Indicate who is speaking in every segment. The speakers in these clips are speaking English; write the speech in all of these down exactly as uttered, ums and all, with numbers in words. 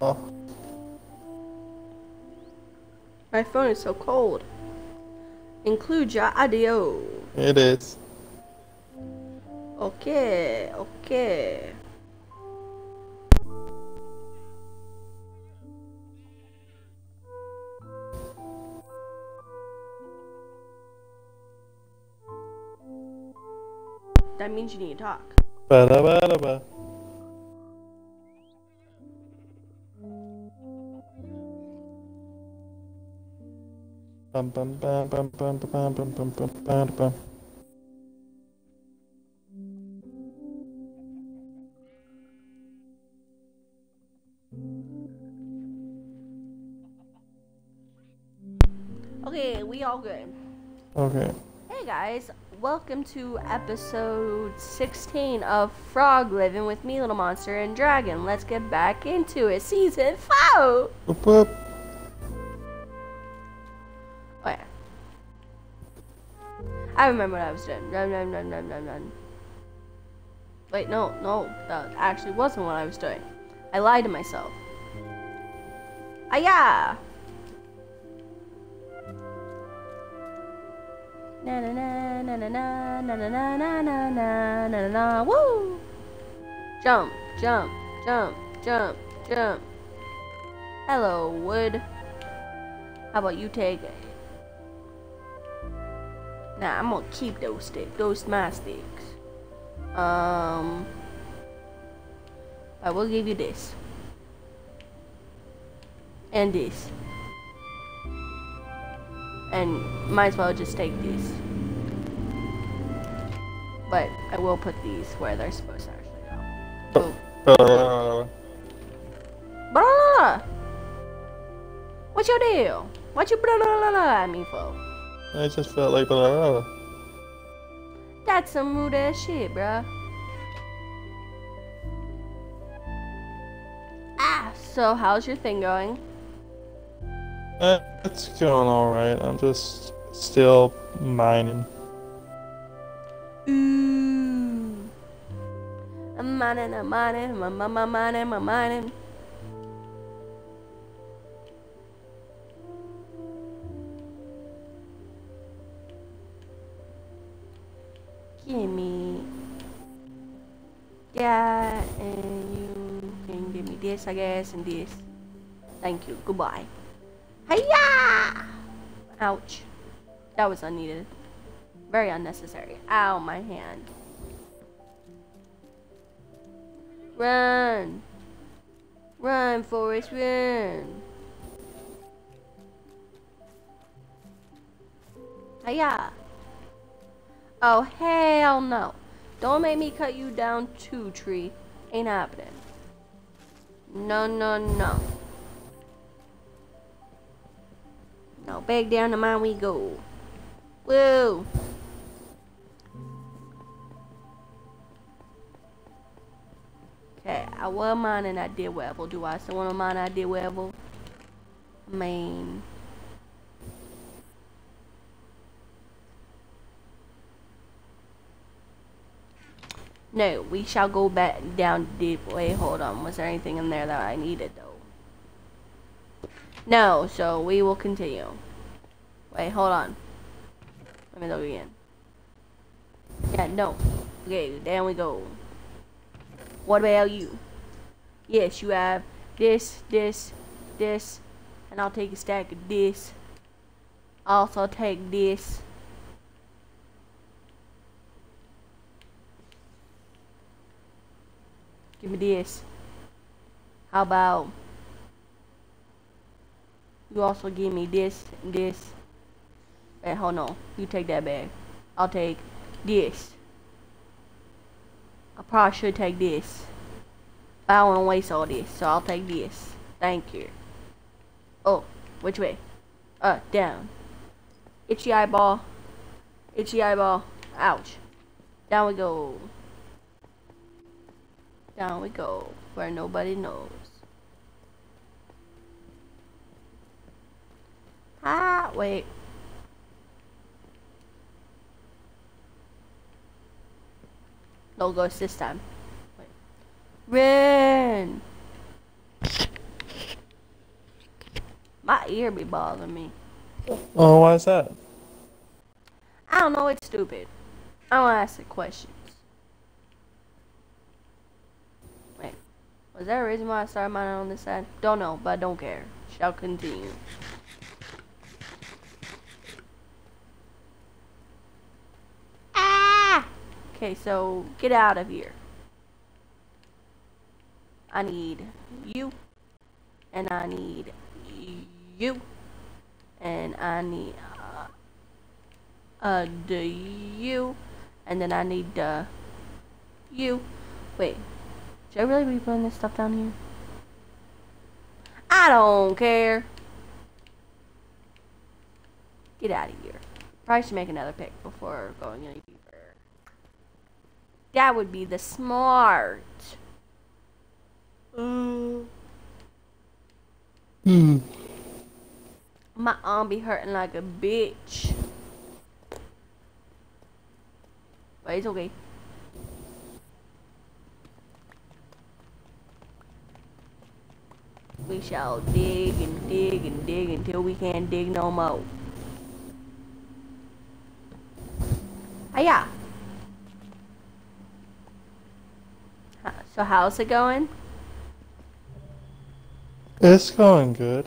Speaker 1: My phone is so cold. Include your audio.
Speaker 2: It is.
Speaker 1: Okay, okay. That means you need to talk.
Speaker 2: Ba-da-ba-da-ba. Bum bum bum bum bum bum bum bum bum bum bum.
Speaker 1: Okay, we all good.
Speaker 2: Okay.
Speaker 1: Hey guys, welcome to episode sixteen of Frog Living with me, Little Monster, and Dragon. Let's get back into it. Season four!
Speaker 2: Whoop whoop.
Speaker 1: Oh yeah. I remember what I was doing. Run, run, run, run, run, run. Wait, no, no. That actually wasn't what I was doing. I lied to myself. Ah yeah! Na na na na na na na na na na na na na na. Woo! Jump, jump, jump, jump, jump. Hello, wood. How about you take it? Nah, I'm gonna keep those sticks. Those my sticks. Um, I will give you this and this. And might as well just take these. But I will put these where they're supposed to actually go.
Speaker 2: Ba-da-ba-da-ba.
Speaker 1: Blah, blah, blah. What's your deal? What you blah, blah, blah, blah at me for?
Speaker 2: I just felt like ba-da-ba-da-ba.
Speaker 1: That's some rude ass shit, bruh. Ah, so how's your thing going?
Speaker 2: Uh, it's going alright. I'm just still mining.
Speaker 1: Ooh. I'm mining, I'm mining, I'm mining, I'm mining, I'm mining. Give me that, and you can give me this, I guess, and this. Thank you. Goodbye. Hiya! Ouch. That was unneeded. Very unnecessary. Ow, my hand. Run! Run, Forrest, run! Hiya! Oh, hell no. Don't make me cut you down too, tree. Ain't happening. No, no, no. Now back down the mine we go. Woo! Okay, I was mining that dead level. Do I still want to mine that dead level? I mean... No, we shall go back down deep. Wait, hold on. Was there anything in there that I needed, though? No, so we will continue. Wait, hold on. Let me look again. Yeah, no. Okay, there we go. What about you? Yes, you have this, this, this, and I'll take a stack of this. I'll also take this. Give me this. How about you also give me this and this? Wait, hold on. You take that bag. I'll take this. I probably should take this. But I don't want to waste all this, so I'll take this. Thank you. Oh, which way? Uh, down. Itchy eyeball. Itchy eyeball. Ouch. Down we go. Down we go, where nobody knows. Ah, wait. No ghost this time. Wait. Run! My ear be bothering me.
Speaker 2: Oh, why is that?
Speaker 1: I don't know, it's stupid. I don't ask the questions. Wait, was there a reason why I started mine on this side? Don't know, but I don't care. Shall continue. Ah! Okay, so get out of here. I need you. And I need you. And I need uh, uh the you. And then I need the you. Wait, should I really be putting this stuff down here? I don't care. Get out of here. Probably should make another pick before going any deeper. That would be the smart. Mm.
Speaker 2: Hmm.
Speaker 1: My arm be hurting like a bitch. But it's okay. We shall dig and dig and dig until we can't dig no more. Hiya. So how's it going?
Speaker 2: It's going good.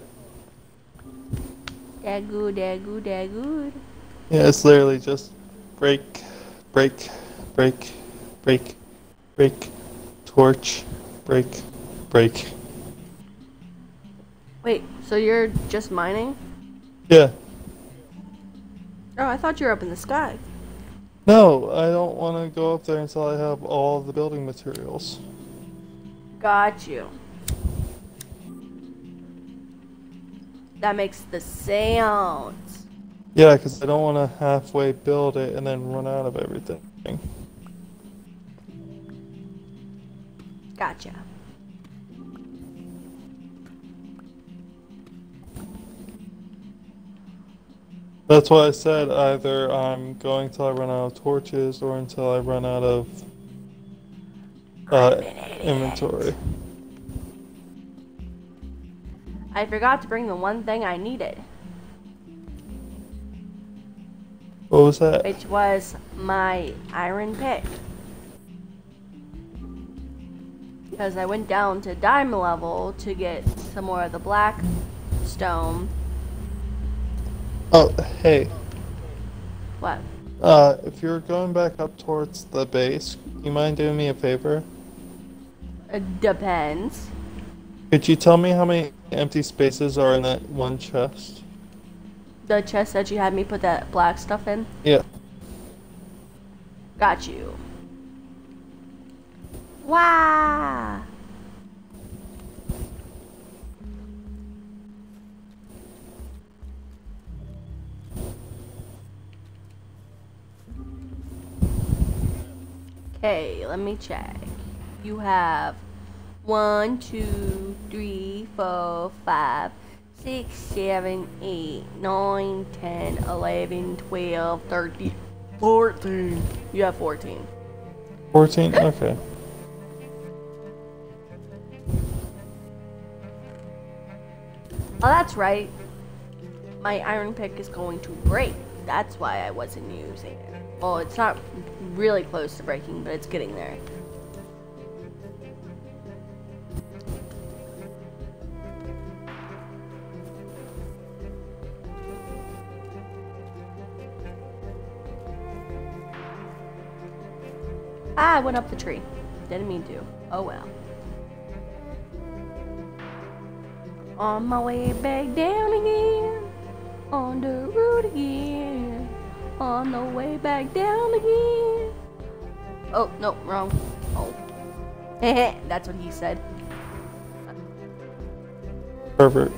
Speaker 1: That good, that good, that good.
Speaker 2: Yeah, it's literally just break, break, break, break, break, torch, break, break.
Speaker 1: Wait, so you're just mining?
Speaker 2: Yeah.
Speaker 1: Oh, I thought you were up in the sky.
Speaker 2: No, I don't want to go up there until I have all the building materials.
Speaker 1: Got you. That makes the sounds.
Speaker 2: Yeah, because I don't want to halfway build it and then run out of everything.
Speaker 1: Gotcha.
Speaker 2: That's why I said either I'm going till I run out of torches or until I run out of uh, inventory.
Speaker 1: I forgot to bring the one thing I needed.
Speaker 2: What was that?
Speaker 1: Which was my iron pick. Because I went down to diamond level to get some more of the black stone.
Speaker 2: Oh, hey.
Speaker 1: What?
Speaker 2: Uh, if you're going back up towards the base, you mind doing me a favor?
Speaker 1: It depends.
Speaker 2: Could you tell me how many empty spaces are in that one chest?
Speaker 1: The chest that you had me put that black stuff in?
Speaker 2: Yeah.
Speaker 1: Got you. Wow. Okay, let me check. You have one, two, three, four, five, six, seven, eight, nine, ten, eleven, twelve, thirteen, fourteen. You have fourteen.
Speaker 2: fourteen? Okay.
Speaker 1: Oh, that's right. My iron pick is going to break. That's why I wasn't using it. Well, it's not really close to breaking, but it's getting there. Ah, I went up the tree. Didn't mean to. Oh well. On my way back down again. On the road again. On the way back down again. Oh, no, wrong. Oh. That's what he said.
Speaker 2: Perfect.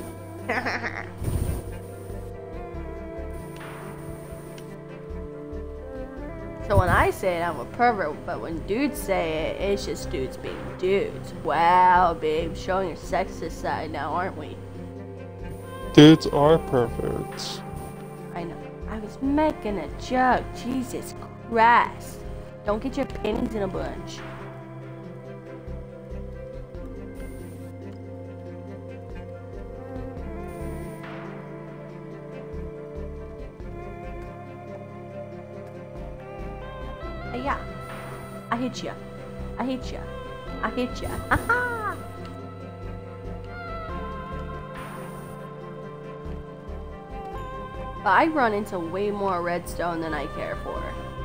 Speaker 1: So when I say it, I'm a pervert, but when dudes say it, it's just dudes being dudes. Wow, babe, showing your sexist side now, aren't we?
Speaker 2: Dudes are perverts.
Speaker 1: I know. I was making a joke. Jesus Christ. Don't get your panties in a bunch. yeah. I hit ya. I hit ya. I hit ya. Haha. But I run into way more redstone than I care for.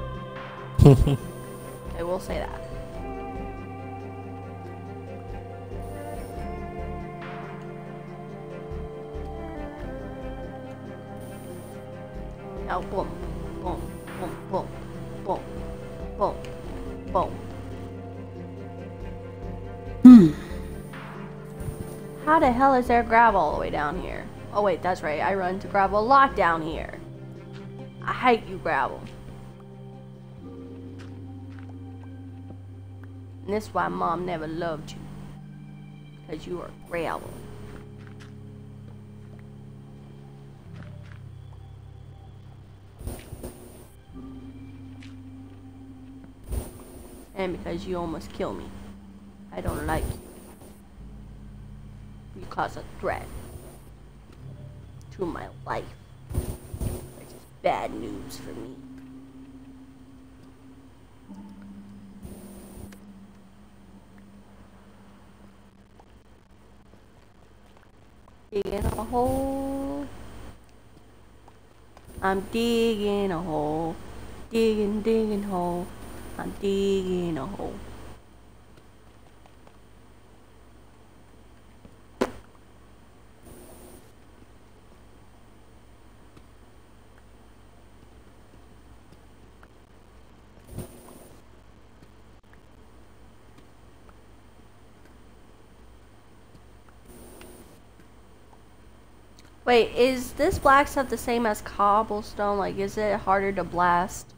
Speaker 1: I will say that. Now boom, boom, boom, boom, boom, boom, boom. Hmm. How the hell is there gravel all the way down here? Oh wait, that's right. I run into gravel a lot down here. I hate you, gravel. And this is why Mom never loved you. Because you are gravel. And because you almost kill me. I don't like you. You cause a threat to my life. Which is bad news for me. Digging a hole. I'm digging a hole. Digging, digging hole. I'm digging a hole. Wait, is this black stuff the same as cobblestone? Like, is it harder to blast?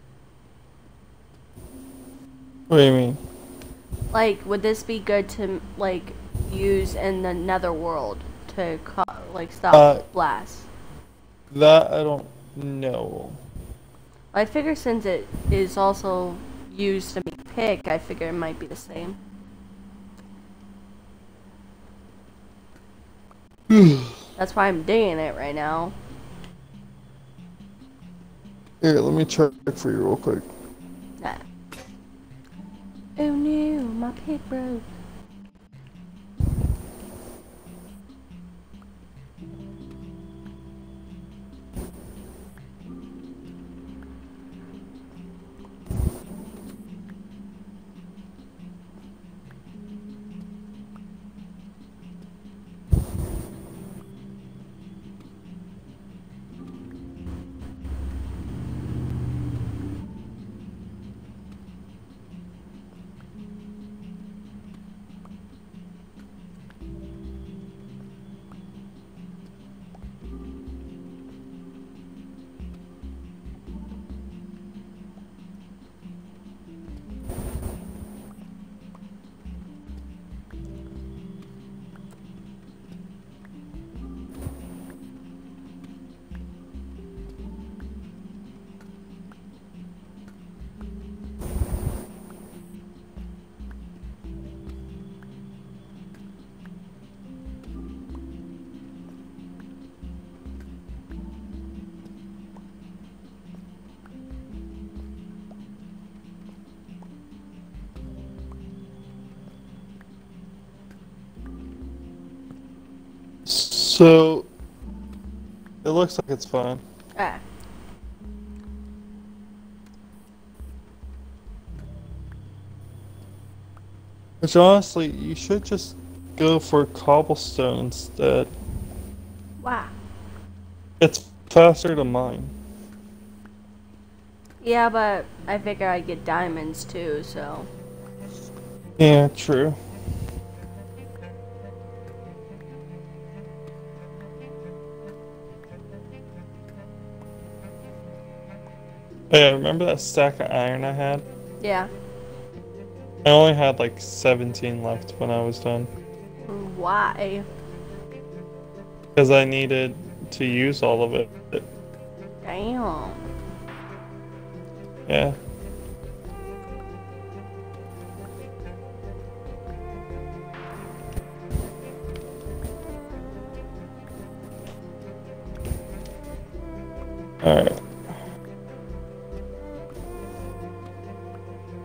Speaker 2: What do you mean?
Speaker 1: Like, would this be good to, like, use in the nether world to, co like, stop
Speaker 2: Uh,
Speaker 1: blasts?
Speaker 2: That I don't know.
Speaker 1: I figure since it is also used to make pick, I figure it might be the same. That's why I'm digging it right now.
Speaker 2: Here, let me check for you real quick.
Speaker 1: Nah. Oh no, my pick broke.
Speaker 2: So, it looks like it's fine.
Speaker 1: Ah.
Speaker 2: Which honestly, you should just go for cobblestone instead.
Speaker 1: Wow.
Speaker 2: It's faster to mine.
Speaker 1: Yeah, but I figure I'd get diamonds too, so.
Speaker 2: Yeah, true. Yeah, remember that stack of iron I had?
Speaker 1: Yeah.
Speaker 2: I only had like seventeen left when I was done.
Speaker 1: Why?
Speaker 2: Because I needed to use all of it.
Speaker 1: Damn.
Speaker 2: Yeah. Alright.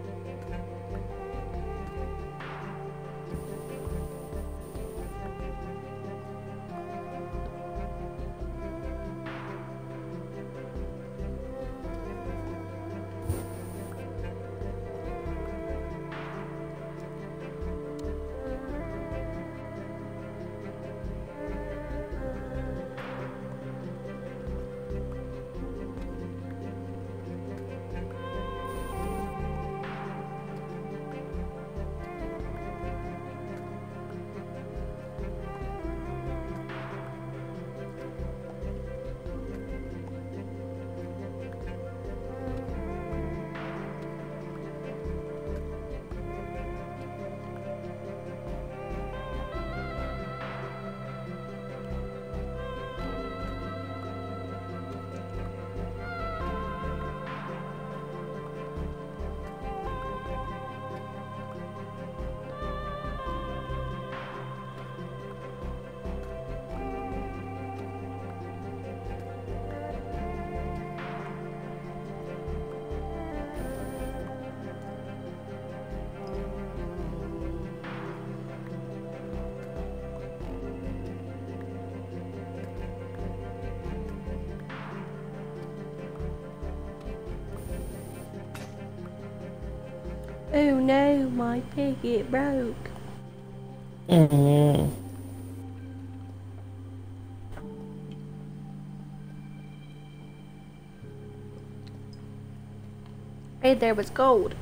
Speaker 1: Oh no, my pig, it broke.
Speaker 2: Mm-hmm.
Speaker 1: Hey, there was gold.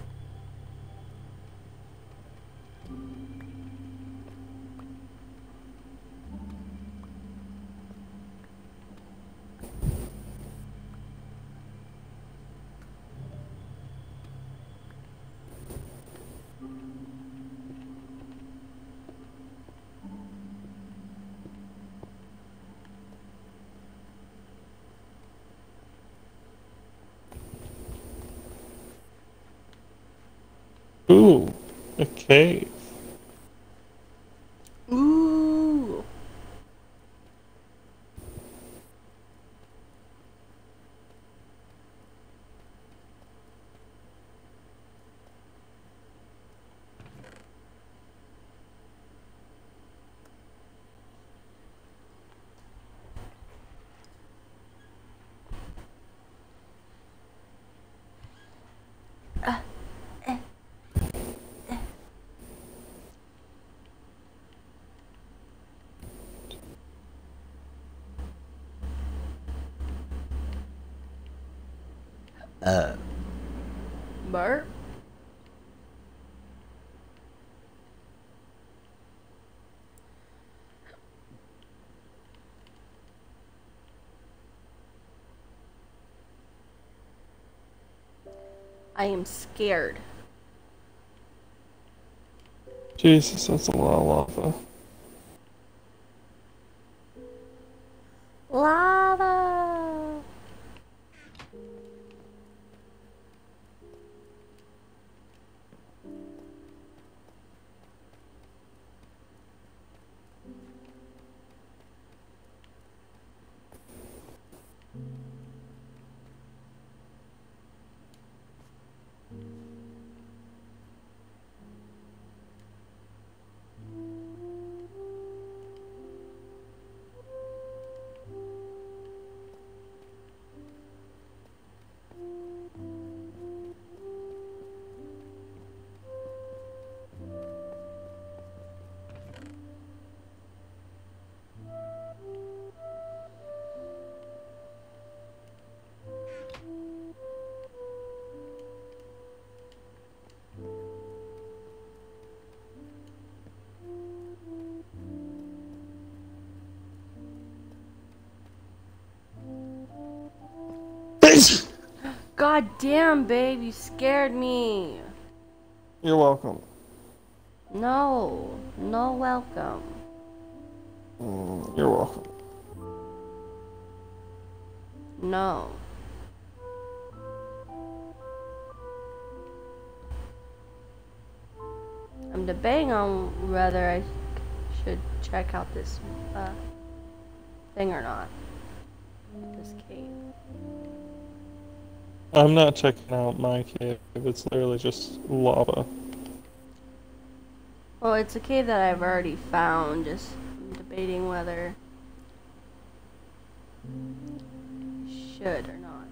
Speaker 2: Ooh, a cave.
Speaker 1: Ooh. Uh, eh, eh. Uh. Burp. I am scared.
Speaker 2: Jesus, that's a lot of lava.
Speaker 1: Lava. God damn, babe, you scared me.
Speaker 2: You're welcome.
Speaker 1: No, no welcome.
Speaker 2: Mm, you're welcome.
Speaker 1: No. I'm debating on whether I should check out this uh, thing or not. This cave.
Speaker 2: I'm not checking out my cave. It's literally just lava.
Speaker 1: Well, it's a cave that I've already found. Just I'm debating whether I should or not.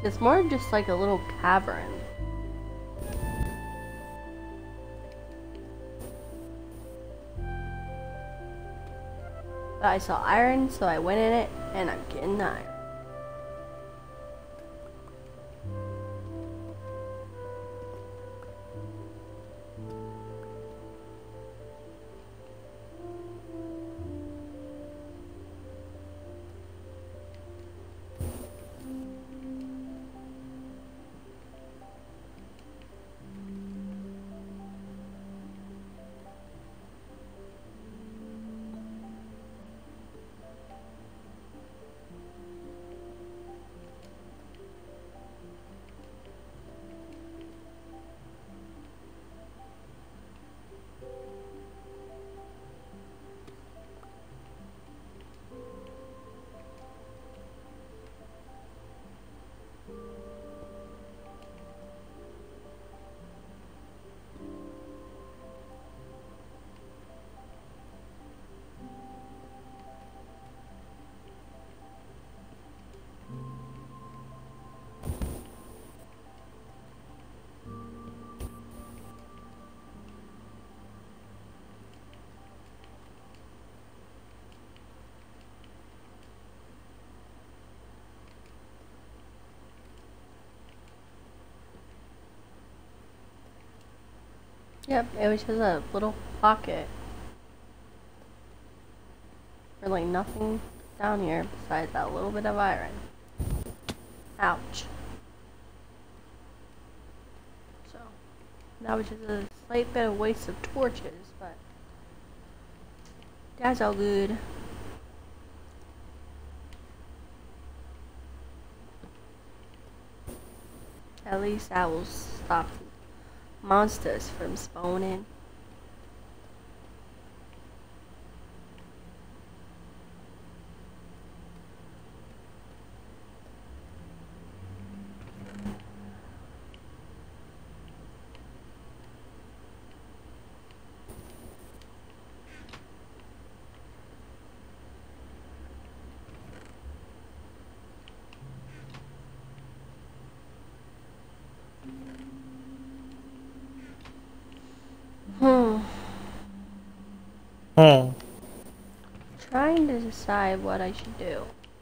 Speaker 1: It's more just like a little cavern. But I saw iron, so I went in it, and I'm getting the iron. Yep, it was just a little pocket. Really nothing down here besides that little bit of iron. Ouch. So, that was just a slight bit of waste of torches, but that's all good. At least I will stop monsters from spawning. Hmm.
Speaker 2: Huh.
Speaker 1: Trying to decide what I should do.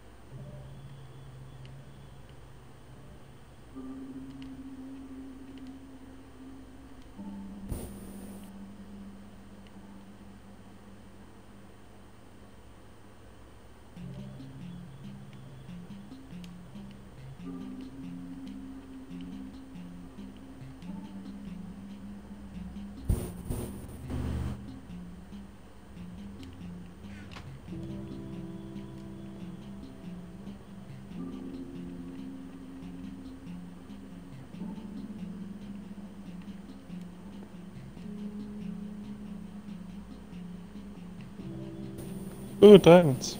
Speaker 2: Ooh, diamonds.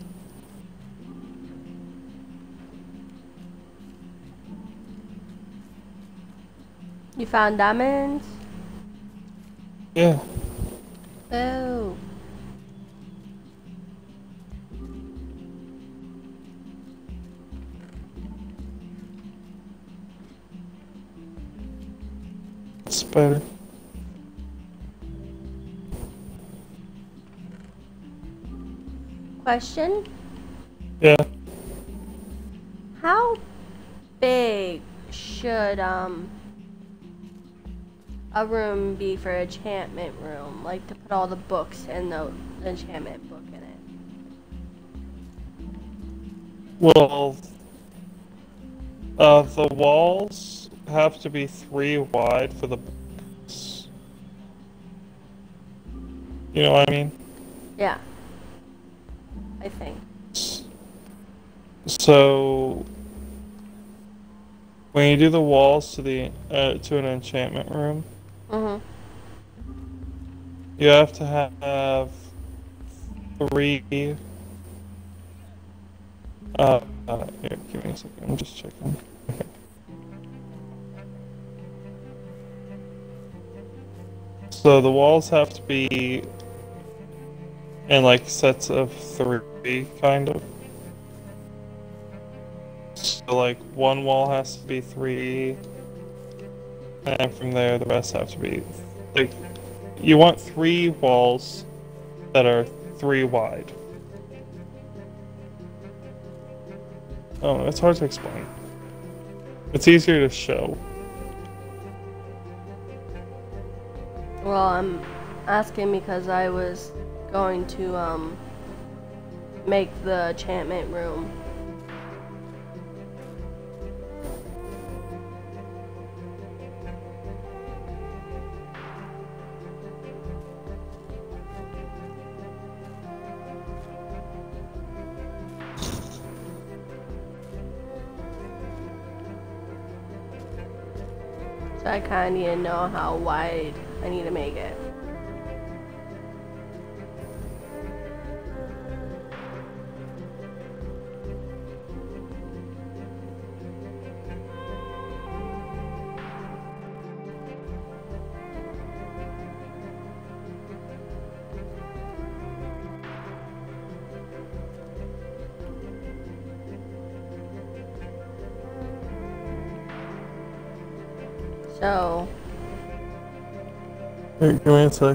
Speaker 1: You found diamonds?
Speaker 2: Yeah.
Speaker 1: Oh.
Speaker 2: Spider.
Speaker 1: Question?
Speaker 2: Yeah.
Speaker 1: How big should um a room be for enchantment room? Like to put all the books and the, the enchantment book in it.
Speaker 2: Well, uh, the walls have to be three wide for the books. You know what I mean?
Speaker 1: Yeah. I think.
Speaker 2: So when you do the walls to the uh, to an enchantment room,
Speaker 1: Mhm.
Speaker 2: you have to have three. Uh, uh, here, give me a second. I'm just checking. Okay. So the walls have to be in like sets of three, kind of. So like one wall has to be three, and from there the rest have to be like you want three walls that are three wide. Oh, it's hard to explain. It's easier to show.
Speaker 1: Well, I'm asking because I was going to um make the enchantment room. So I kind of need to know how wide I need to make it. So,
Speaker 2: Here, give me a sec.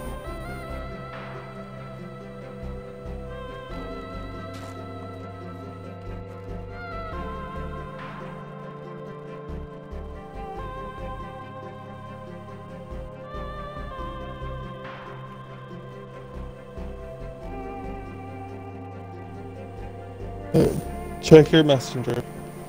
Speaker 2: Uh, Check your messenger.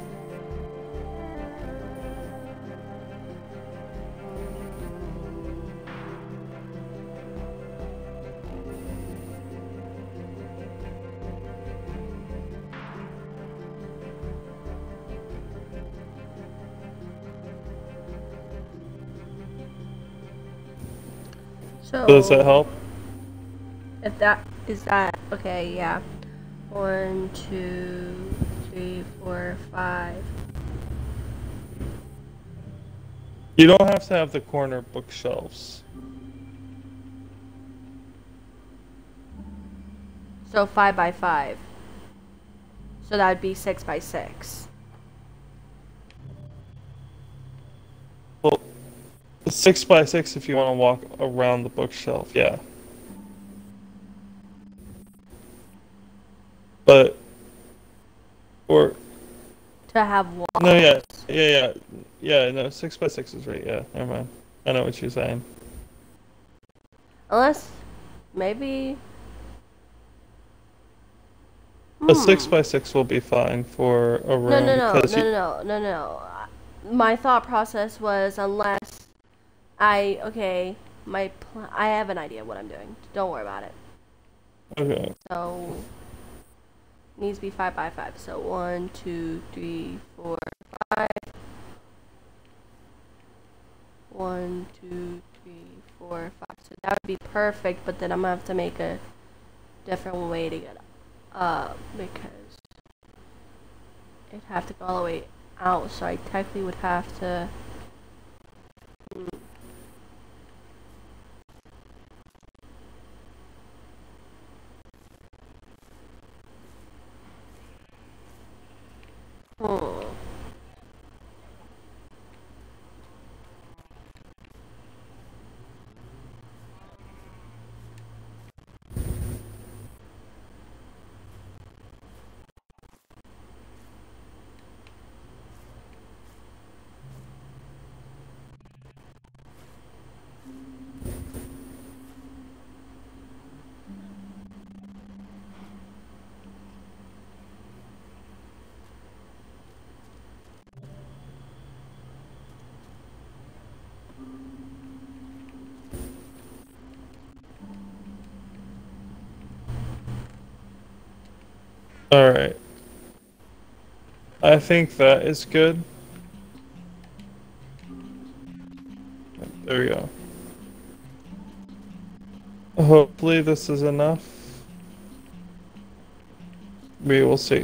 Speaker 1: so
Speaker 2: Does that help?
Speaker 1: if that is that okay, yeah. One, two, three, four, five.
Speaker 2: You don't have to have the corner bookshelves.
Speaker 1: So five by five. So that would be six by six.
Speaker 2: Well, six by six if you want to walk around the bookshelf, yeah. But, or,
Speaker 1: To have walls.
Speaker 2: no, yeah, yeah, yeah, yeah, no, six by six is right, yeah, never mind. I know what you're saying.
Speaker 1: Unless, maybe.
Speaker 2: A six
Speaker 1: Hmm.
Speaker 2: by six will be fine for a room.
Speaker 1: No, no, no, no,
Speaker 2: because you-
Speaker 1: no, no, no, no. My thought process was unless I okay, my pl- I have an idea of what I'm doing. Don't worry about it.
Speaker 2: Okay.
Speaker 1: So it needs to be five by five. So one, two, three, four, five. One, two, three, four, five. So that would be perfect. But then I'm gonna have to make a different way to get up because it'd have to go all the way out. So I technically would have to. Hmm. Hmm.
Speaker 2: Alright. I think that is good. There we go. Hopefully this is enough. We will see.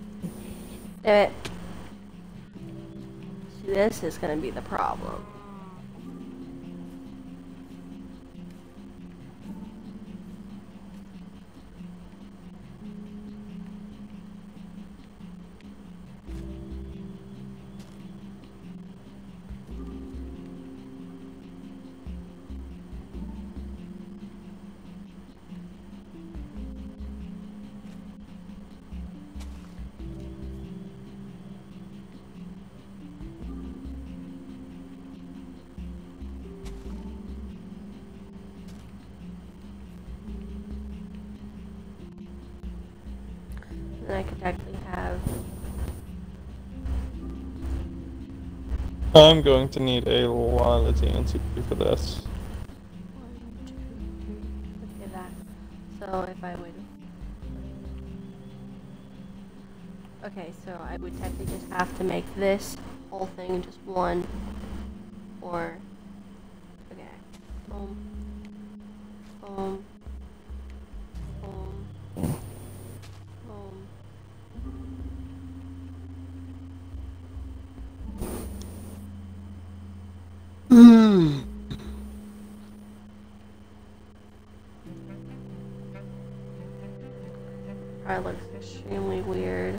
Speaker 1: Damn it. See, this is gonna be the problem. Then I could actually have.
Speaker 2: I'm going to need a lot of T N T for this.
Speaker 1: One, two, three. Okay, that. So if I would. Okay, so I would technically just have to make this whole thing just one. Or. Okay. Boom. Boom. Boom. Boom.
Speaker 2: Hmm.
Speaker 1: Probably looks extremely weird.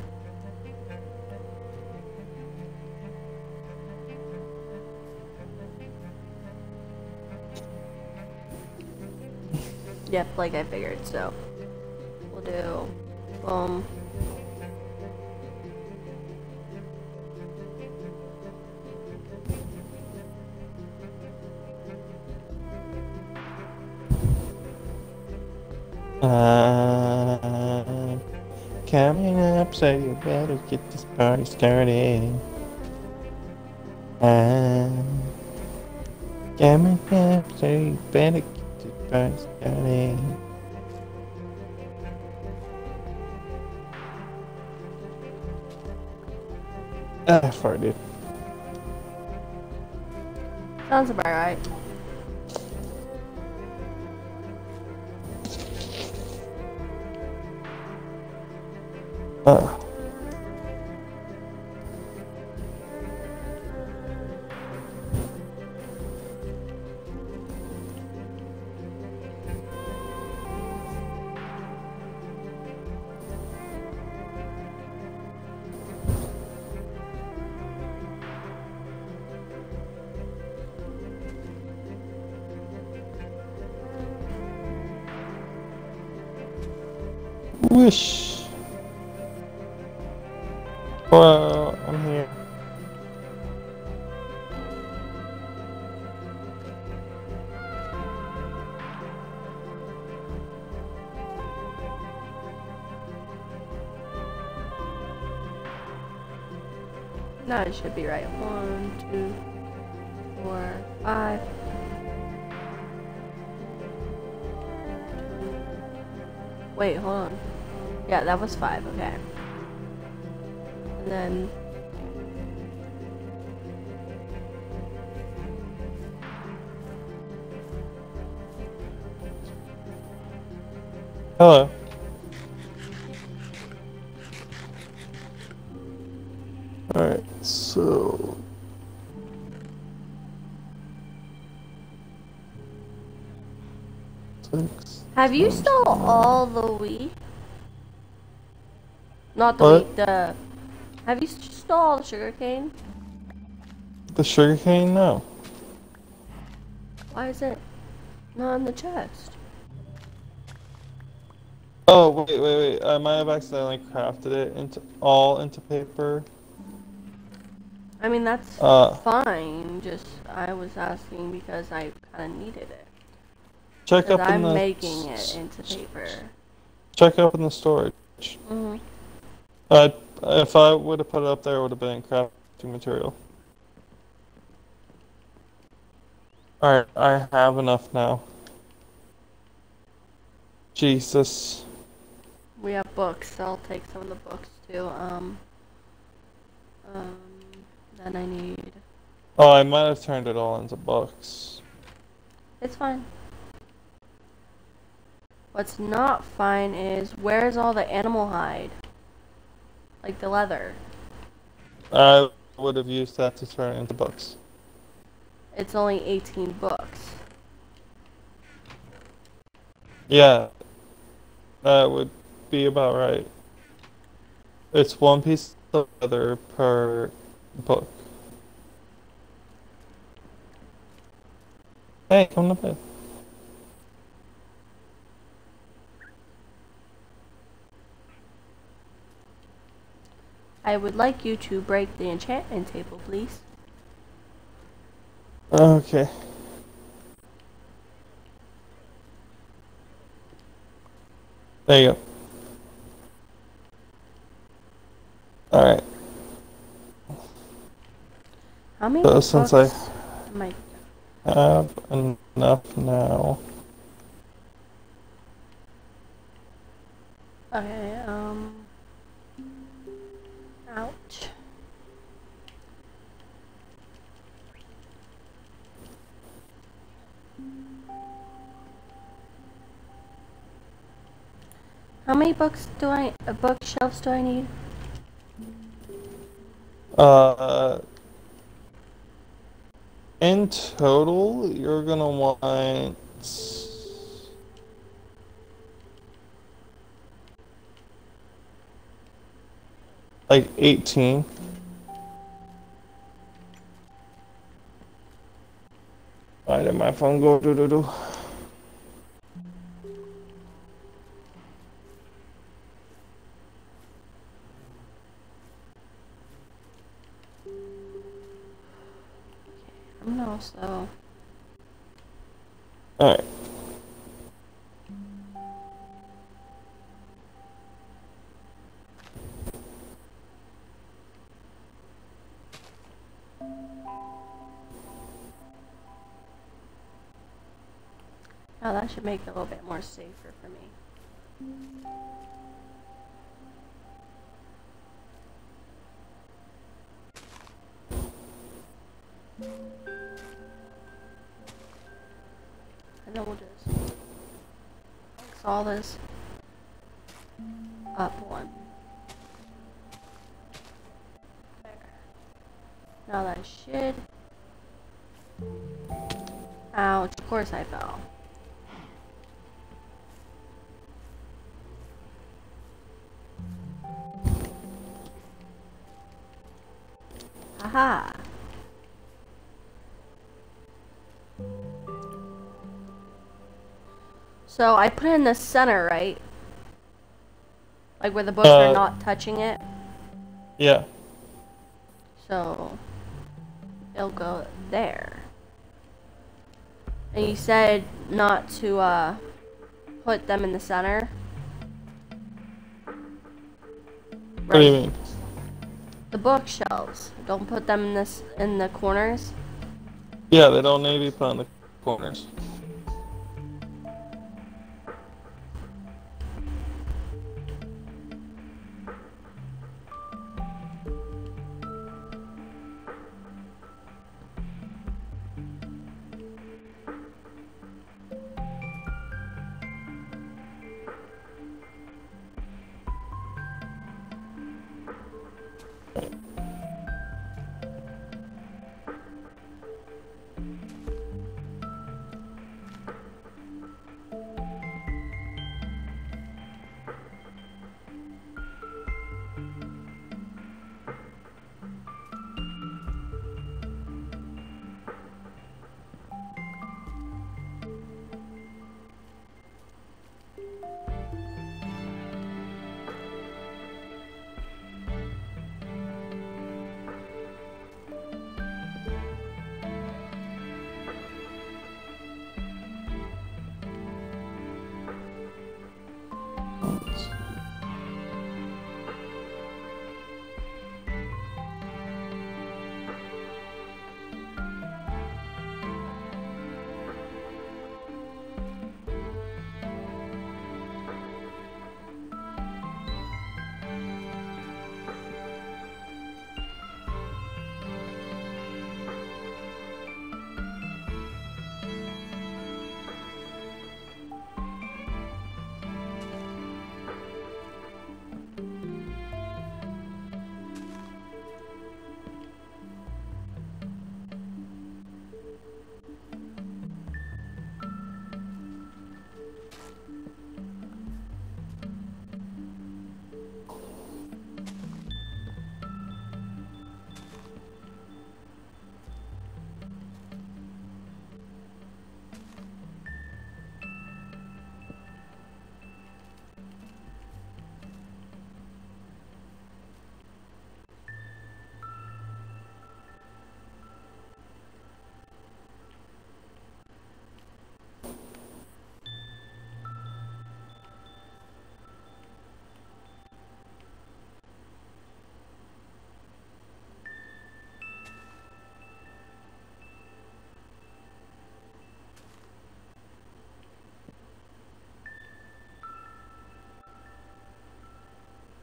Speaker 1: Yep, like I figured, so we'll do boom.
Speaker 2: Uh, coming up, so you better get this party started. Uh, coming up, so you better get this party started. Ah, I farted.
Speaker 1: Sounds about right.
Speaker 2: Uh. Wish. Well, I'm here.
Speaker 1: No, it should be right. One, two, four, five. Wait, hold on. Yeah, that was five, okay. And then
Speaker 2: Hello. Alright, so... Six,
Speaker 1: have you
Speaker 2: seven,
Speaker 1: stole all the wheat? Not the
Speaker 2: What?
Speaker 1: wheat, the have you stole all the sugar cane?
Speaker 2: The sugarcane? No.
Speaker 1: Why is it not in the chest?
Speaker 2: Oh, wait, wait, wait. I might have accidentally crafted it into all into paper.
Speaker 1: I mean, that's
Speaker 2: Uh,
Speaker 1: fine, just I was asking because I kind of needed it.
Speaker 2: check
Speaker 1: Because
Speaker 2: up in
Speaker 1: I'm
Speaker 2: the...
Speaker 1: making it into paper.
Speaker 2: Check up in the storage.
Speaker 1: Mm-hmm.
Speaker 2: Uh, if I would have put it up there, it would have been crafting material. Alright, I have enough now. Jesus.
Speaker 1: We have books, so I'll take some of the books too. Um, um, then I need...
Speaker 2: Oh, I might have turned it all into books.
Speaker 1: It's fine. What's not fine is, where's all the animal hide? Like the leather.
Speaker 2: I would have used that to turn it into books.
Speaker 1: It's only eighteen books.
Speaker 2: Yeah. That would be about right. It's one piece of leather per book. Hey, come to bed.
Speaker 1: I would like you to break the enchantment table, please.
Speaker 2: Okay. There you go.
Speaker 1: How many
Speaker 2: So
Speaker 1: books
Speaker 2: since I
Speaker 1: am I?
Speaker 2: have enough now.
Speaker 1: Okay, um... ouch. How many books do I, uh, bookshelves do I need?
Speaker 2: Uh, in total, you're gonna want like eighteen. Why did my phone go doo doo doo?
Speaker 1: I'm gonna also...
Speaker 2: Alright.
Speaker 1: Oh, that should make it a little bit more safer for me. And then we'll just mix all this up one. There. Now that should... Ouch, of course I fell. Haha. So I put it in the center, right? Like where the books
Speaker 2: Uh,
Speaker 1: are not touching it.
Speaker 2: Yeah.
Speaker 1: So it'll go there. And you said not to uh, put them in the center.
Speaker 2: What do you
Speaker 1: Right.
Speaker 2: mean?
Speaker 1: The bookshelves. Don't put them in this in the corners.
Speaker 2: Yeah, they don't need to be put on the corners.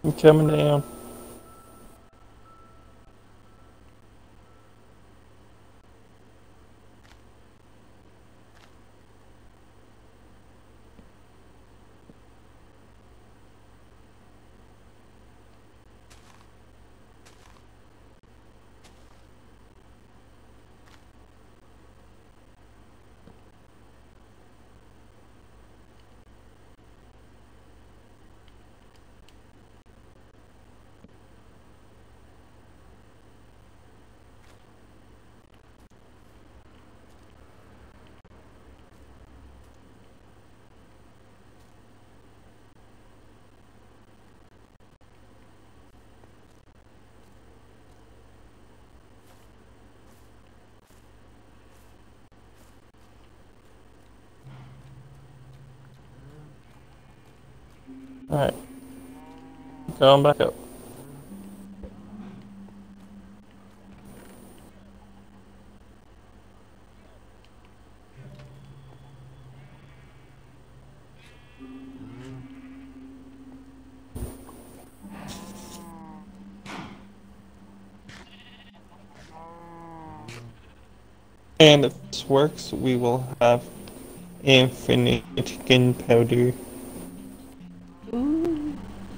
Speaker 2: I'm coming down. Alright. Going back up. And if this works, we will have infinite gunpowder.
Speaker 1: Ooh.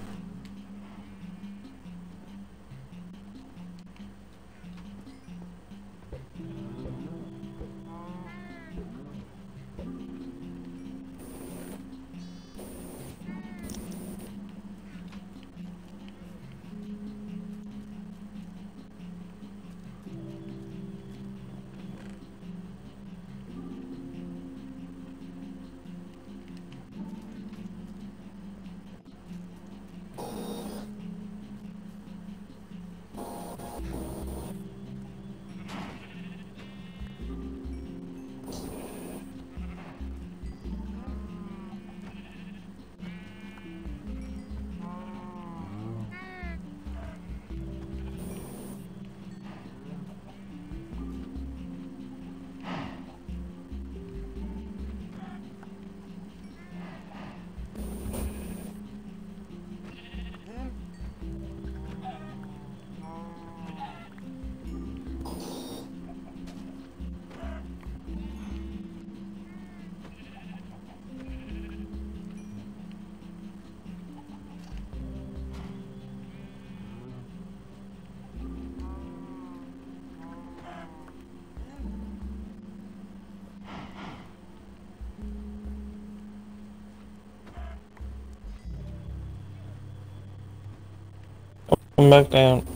Speaker 2: Come back down.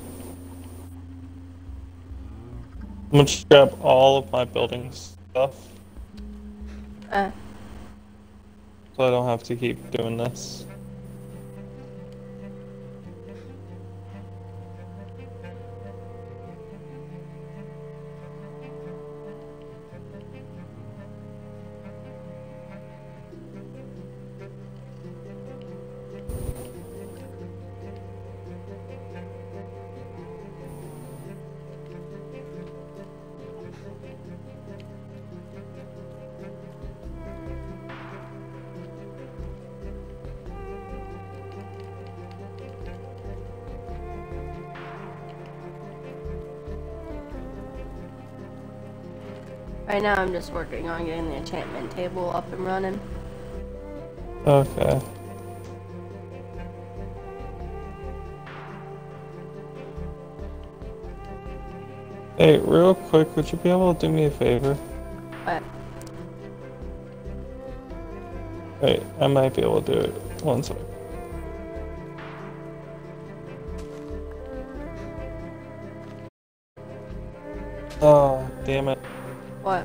Speaker 2: I'm gonna scrap all of my building stuff
Speaker 1: Uh.
Speaker 2: so I don't have to keep doing this.
Speaker 1: Right now I'm just working on getting the enchantment table up and running.
Speaker 2: Okay. Hey, real quick, would you be able to do me a favor?
Speaker 1: What?
Speaker 2: Wait, I might be able to do it. One sec. Oh, damn it.
Speaker 1: What?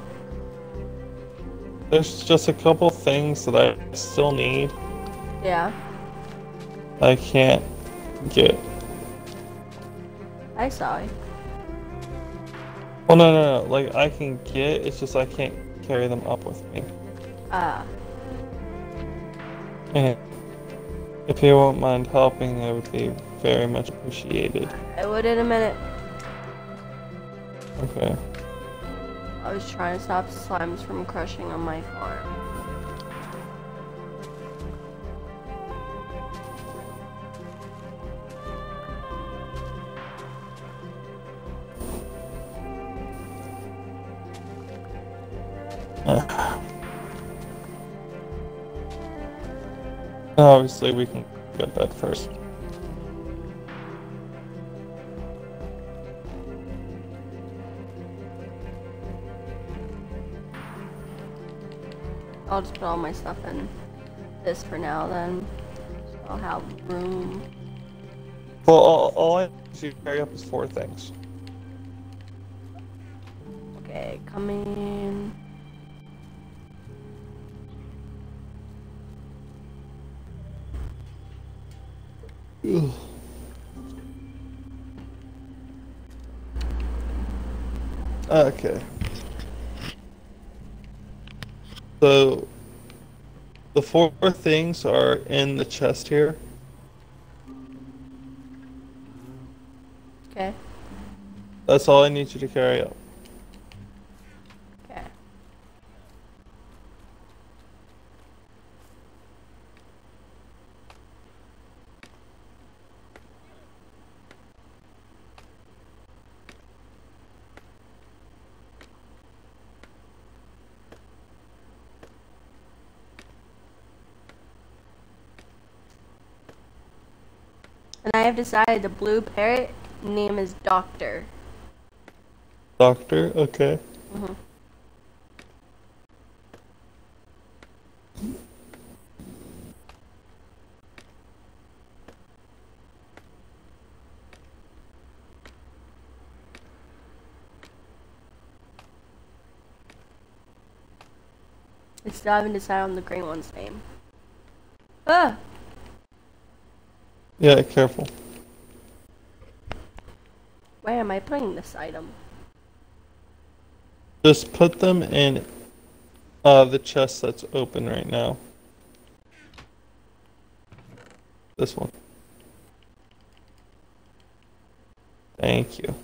Speaker 2: There's just a couple things that I still need.
Speaker 1: Yeah.
Speaker 2: I can't get.
Speaker 1: I saw it.
Speaker 2: Well, no, no, no. Like, I can get, it's just I can't carry them up with me.
Speaker 1: Ah.
Speaker 2: And if you won't mind helping, it would be very much appreciated.
Speaker 1: I would in a minute.
Speaker 2: Okay.
Speaker 1: I was trying to stop slimes from crushing on my farm.
Speaker 2: Obviously, we can get that first.
Speaker 1: I'll just put all my stuff in this for now then. So I'll have room.
Speaker 2: Well, all, all I need to carry up is four things.
Speaker 1: Okay, coming.
Speaker 2: Ugh. Okay. So, the four things are in the chest here.
Speaker 1: Okay.
Speaker 2: That's all I need you to carry up.
Speaker 1: Okay. And I have decided the blue parrot name is Doctor.
Speaker 2: Doctor, okay.
Speaker 1: Mm-hmm. I still haven't decided on the green one's name. Ah!
Speaker 2: Yeah, careful.
Speaker 1: Where am I putting this item?
Speaker 2: Just put them in uh, the chest that's open right now. This one. Thank you.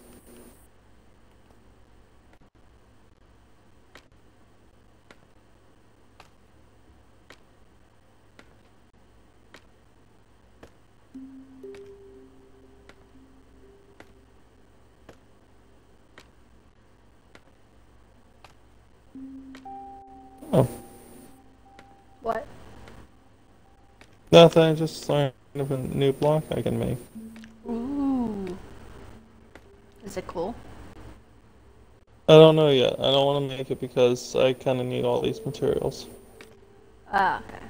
Speaker 2: Oh,
Speaker 1: What?
Speaker 2: nothing. I just learned of a new block I can make.
Speaker 1: Ooh. Is it cool?
Speaker 2: I don't know yet. I don't want to make it because I kind of need all these materials.
Speaker 1: Ah, okay.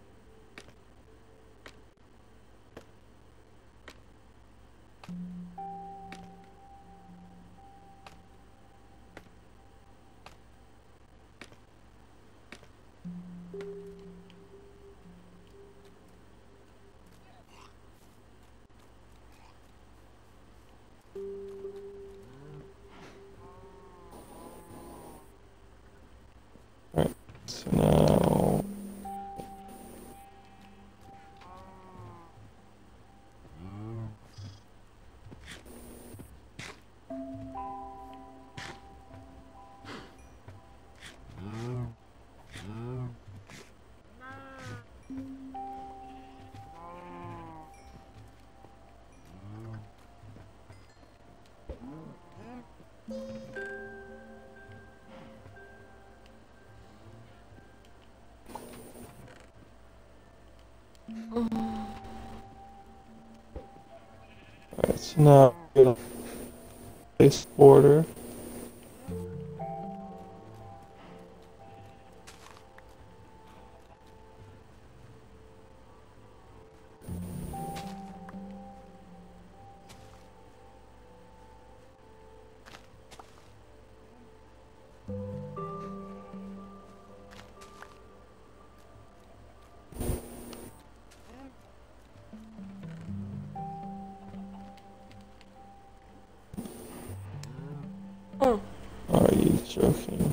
Speaker 2: Alright, so now... Alright, so now I'm gonna place border.
Speaker 1: Mm.
Speaker 2: Are you joking?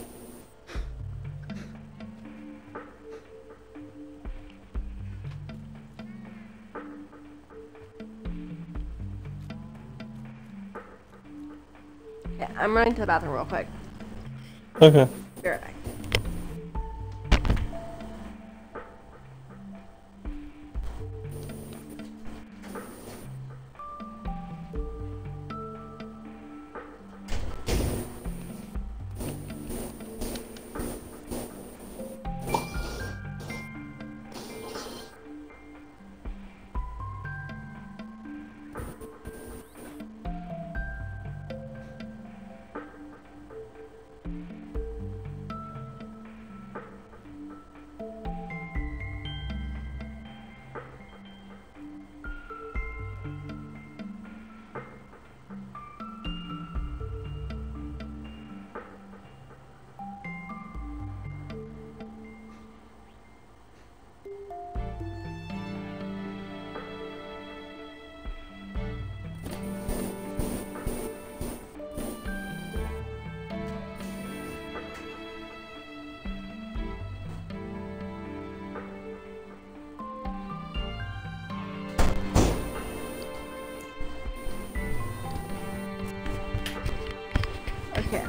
Speaker 1: Okay, I'm running to the bathroom real quick.
Speaker 2: Okay.
Speaker 1: Be right back.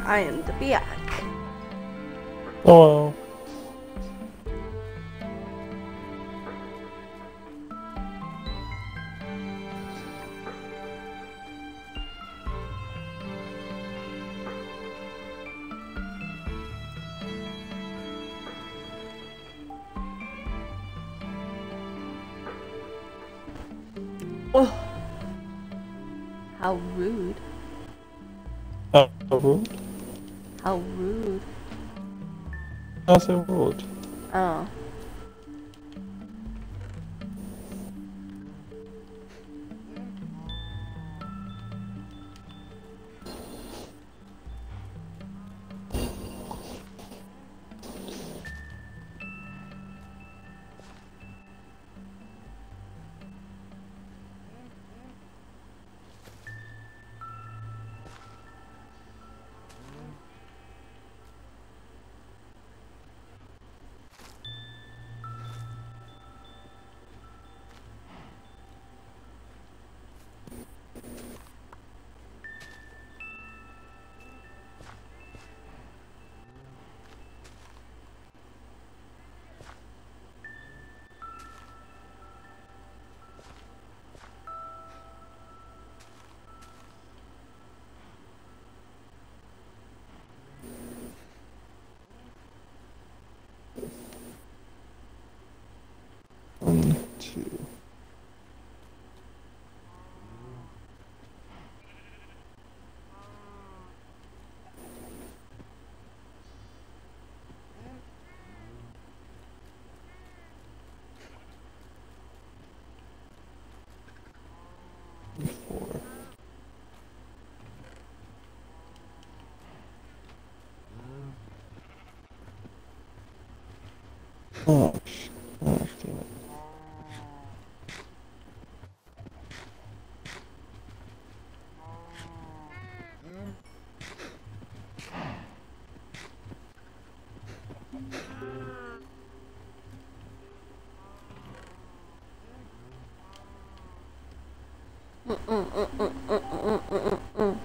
Speaker 1: I am the back.
Speaker 2: Oh well.
Speaker 1: Oh, how rude.
Speaker 2: How rude?
Speaker 1: How rude.
Speaker 2: How's it rude?
Speaker 1: Oh.
Speaker 2: One, two. Four. Oh, sh- oh, damn it.
Speaker 1: Mm -mm -mm -mm -mm -mm -mm -mm.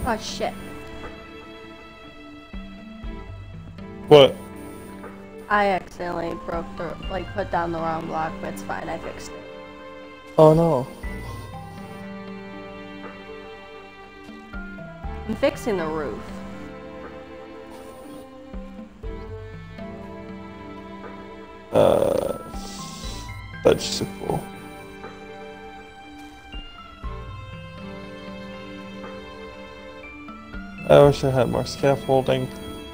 Speaker 1: Oh shit.
Speaker 2: What?
Speaker 1: I accidentally broke the, like, put down the wrong block, but it's fine, I fixed it.
Speaker 2: Oh no.
Speaker 1: I'm fixing the roof.
Speaker 2: Uh, vegetable. I wish I had more scaffolding.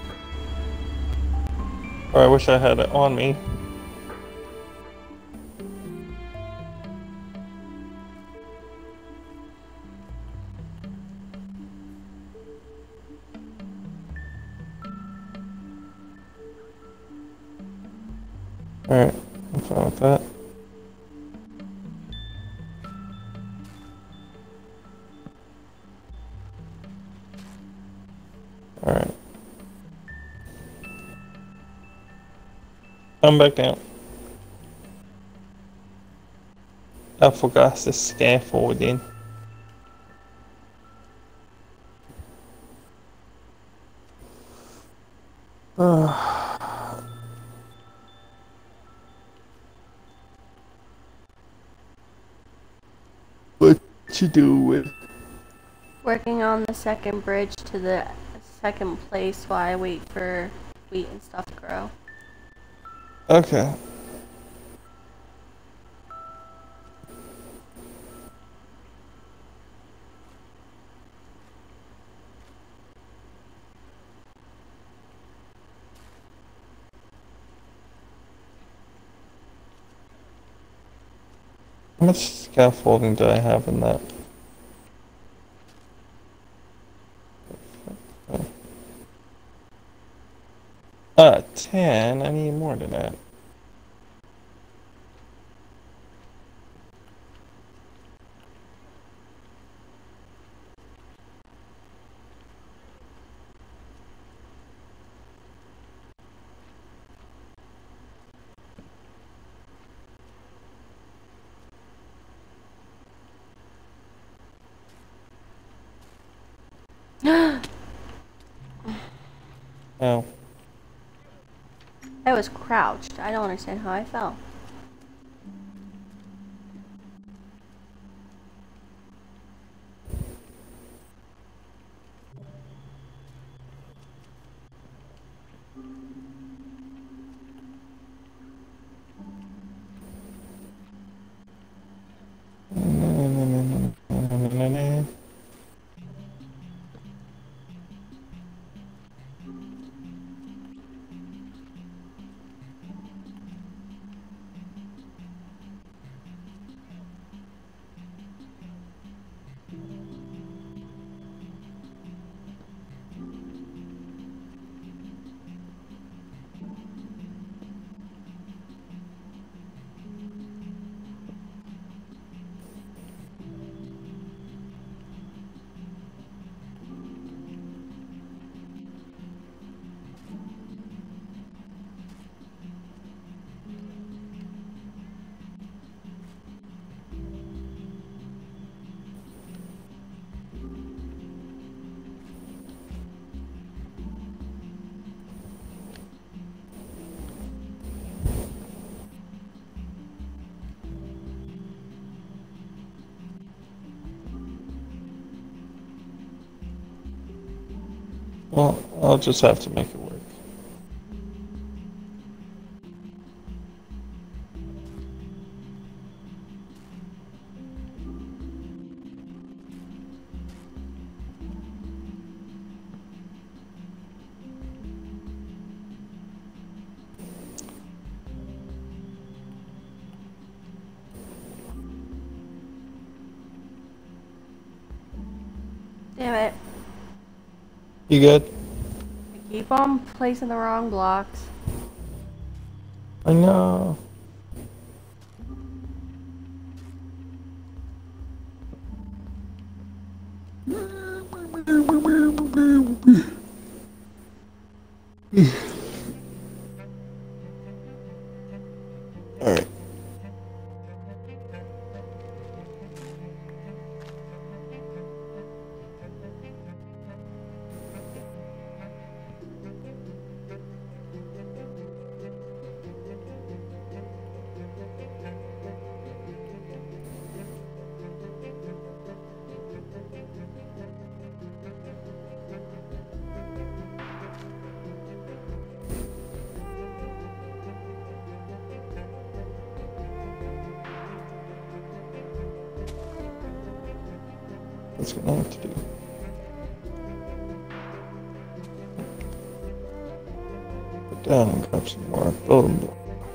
Speaker 2: Or I wish I had it on me. Alright, I'm fine with that. Alright. I'm back down. I forgot the scaffolding. What you doing?
Speaker 1: Working on the second bridge to the second place while I wait for wheat and stuff to grow.
Speaker 2: Okay. How much scaffolding do I have in that? Uh, ten. I need more than that. Oh.
Speaker 1: I was crouched. I don't understand how I fell. Well, I'll just have to make it work. Damn it.
Speaker 2: You good?
Speaker 1: I keep on placing the wrong blocks.
Speaker 2: I know. Alright. That's what I have to do. Put down and grab some more building blocks.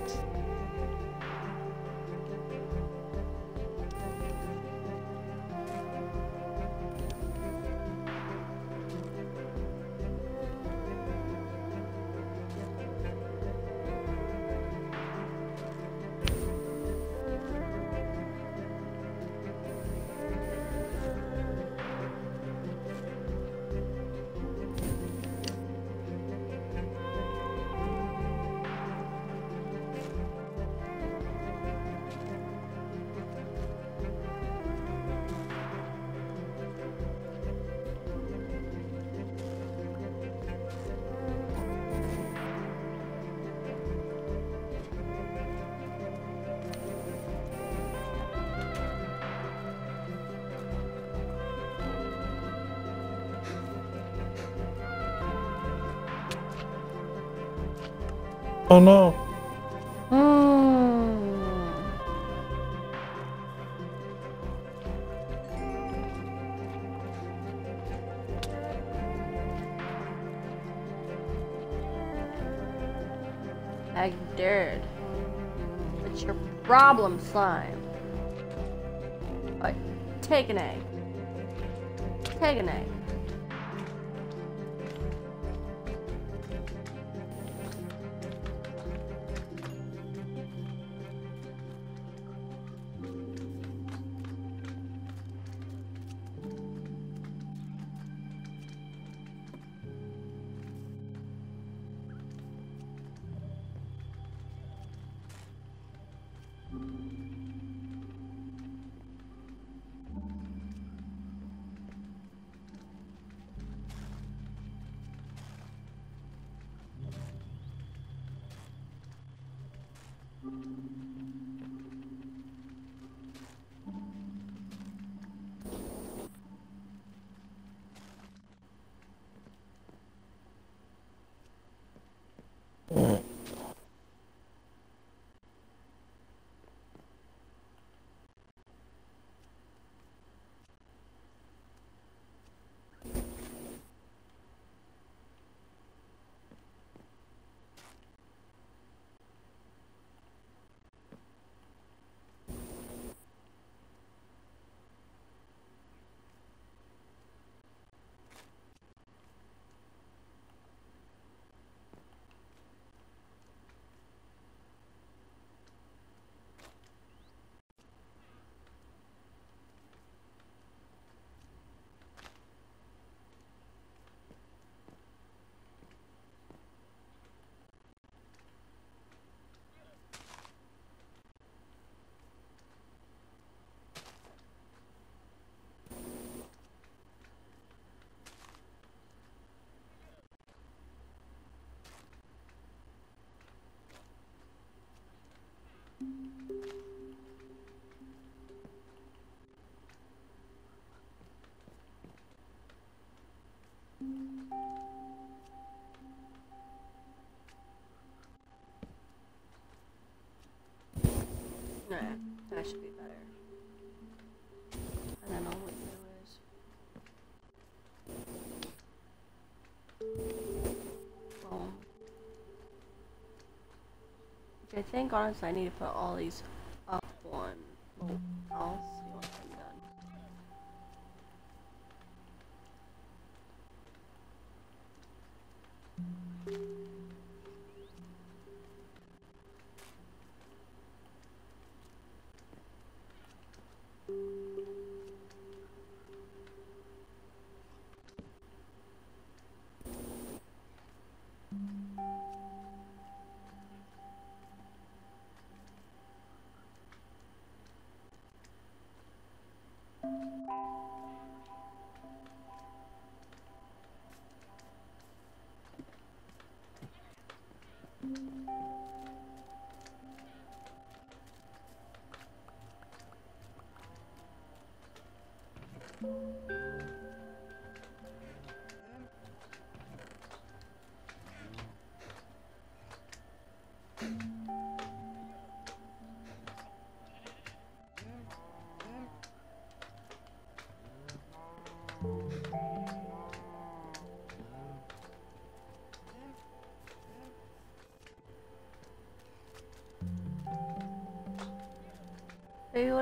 Speaker 2: Oh no!
Speaker 1: Hmm. Like dirt. What's your problem, slime? What? Take an egg. Take an egg.
Speaker 2: Alright.
Speaker 1: Nah, that should be better. And then all we do is boom. I think honestly I need to put all these up one. Oh, I'll see once I'm done.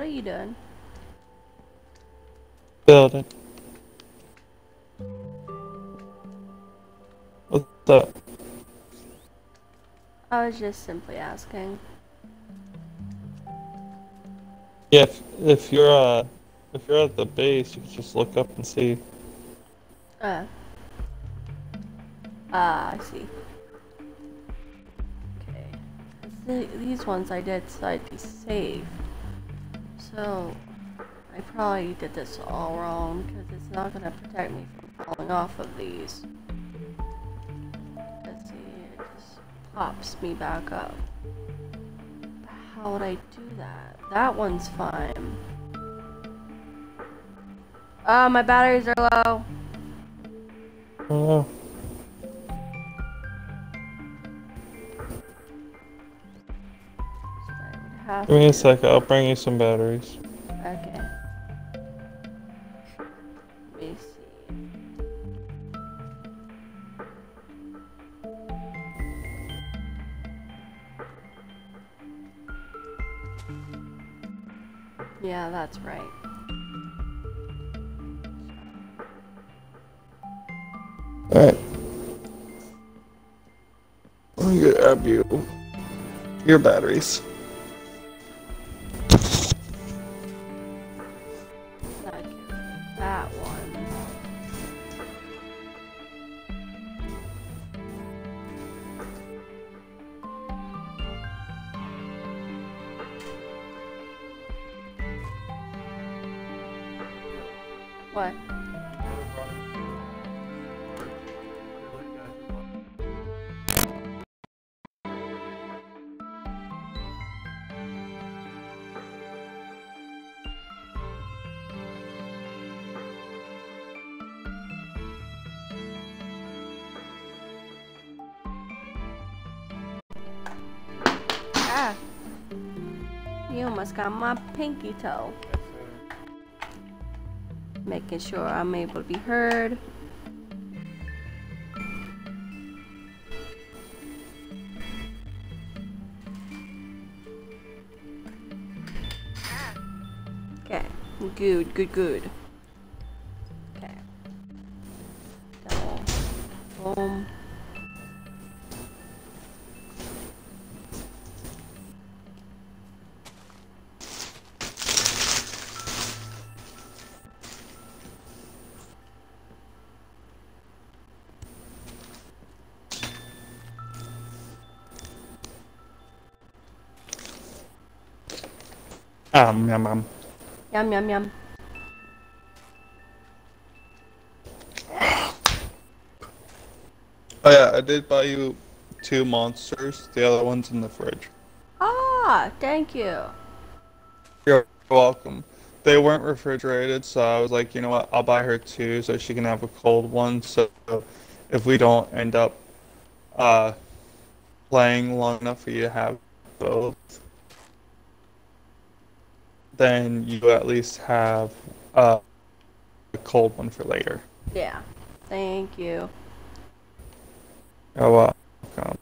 Speaker 1: what are you doing?
Speaker 2: Building. What's up?
Speaker 1: I was just simply asking.
Speaker 2: Yeah, if, if you're uh, if you're at the base, you can just look up and see.
Speaker 1: Uh. Ah, I see. Okay. The, these ones I did slightly save. So, I probably did this all wrong because it's not going to protect me from falling off of these. Let's see, it just pops me back up. How would I do that? That one's fine. Ah, uh, my batteries are low.
Speaker 2: Oh.
Speaker 1: Have
Speaker 2: Give me a
Speaker 1: to.
Speaker 2: sec, I'll bring you some batteries.
Speaker 1: Okay. Let me see. Yeah, that's right.
Speaker 2: Alright. Let me grab you your batteries.
Speaker 1: Not get rid of that one. What? Ah! You almost got my pinky toe. Making sure I'm able to be heard. Okay. Good, good, good. Okay. Double. Boom.
Speaker 2: Um, yum, yum.
Speaker 1: Yum, yum, yum.
Speaker 2: Oh yeah, I did buy you two monsters. The other one's in the fridge.
Speaker 1: Ah, thank you.
Speaker 2: You're welcome. They weren't refrigerated, so I was like, you know what, I'll buy her two so she can have a cold one. So if we don't end up uh, playing long enough for you to have both, then you at least have uh, a cold one for later.
Speaker 1: Yeah. Thank you.
Speaker 2: You're welcome.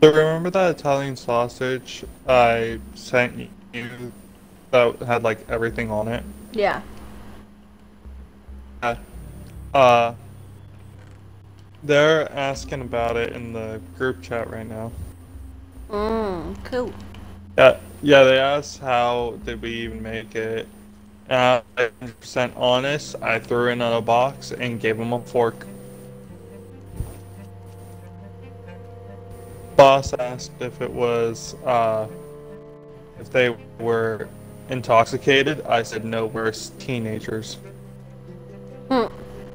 Speaker 2: So remember that Italian sausage I sent you that had like everything on it?
Speaker 1: Yeah.
Speaker 2: Yeah. Uh, they're asking about it in the group chat right now.
Speaker 1: Mmm, cool.
Speaker 2: Yeah, yeah, they asked how did we even make it. And I was one hundred percent honest, I threw it in a box and gave them a fork. Boss asked if it was, uh, if they were intoxicated. I said no, we're teenagers.
Speaker 1: Hmm.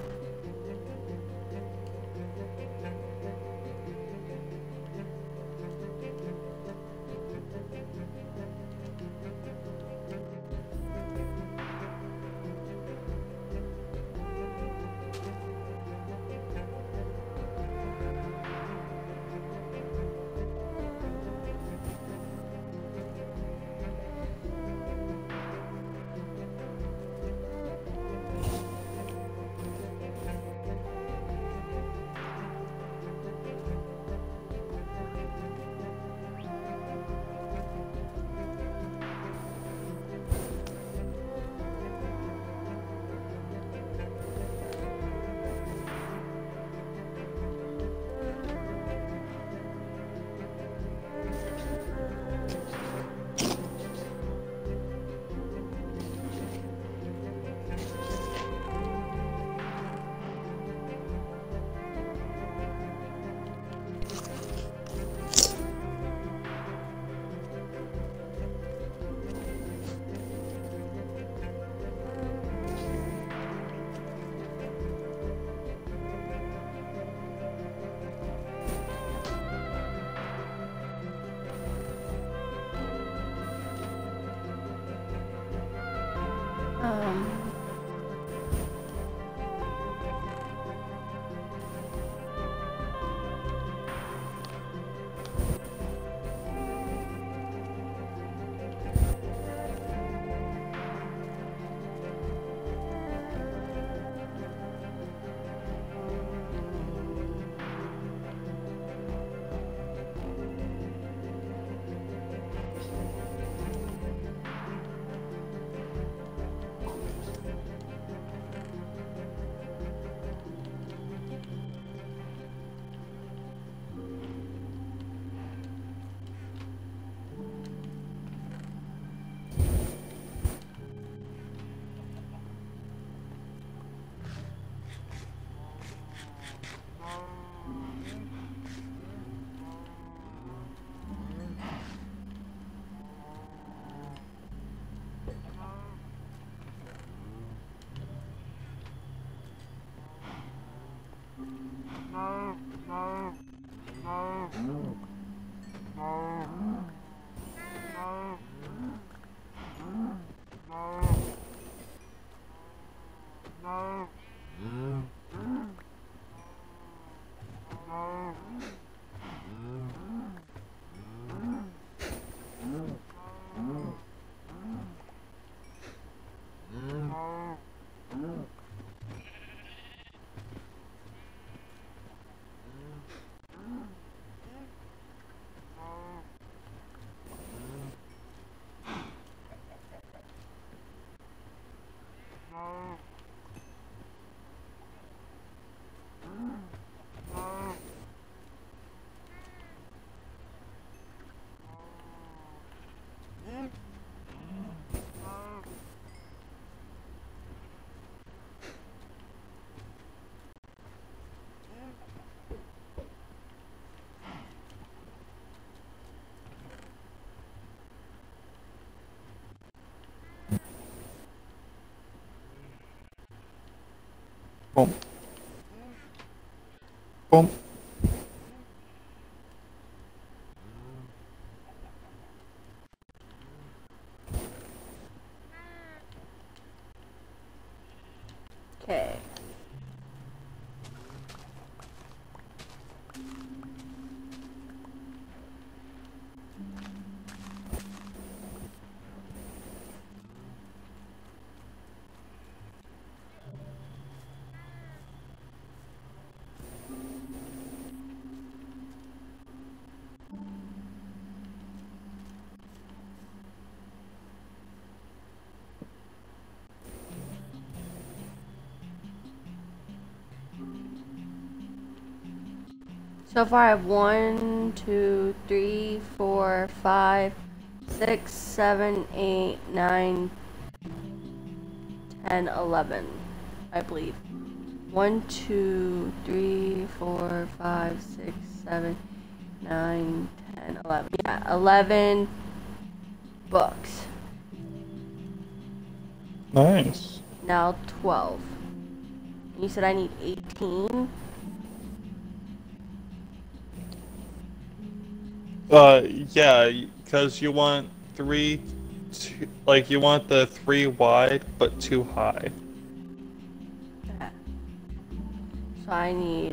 Speaker 1: Um.
Speaker 2: Boom. Boom.
Speaker 1: Okay. So far I have one, two, three, four, five, six, seven, eight, nine, ten, eleven, I believe. One, two, three, four, five, six, seven, nine, ten, eleven. Yeah, eleven books.
Speaker 2: Nice.
Speaker 1: Now twelve. And you said I need eighteen?
Speaker 2: Uh, yeah, because you want three, two, like you want the three wide but two high.
Speaker 1: Okay. So I need